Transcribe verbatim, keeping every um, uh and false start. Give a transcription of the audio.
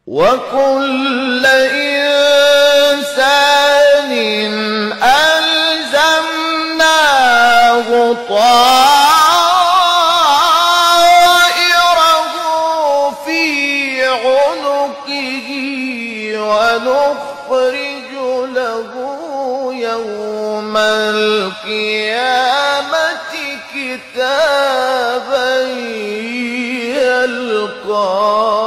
وكل إنسان ألزمناه طائره في عنقه ونخرج له يوم القيامة كتابا يلقاه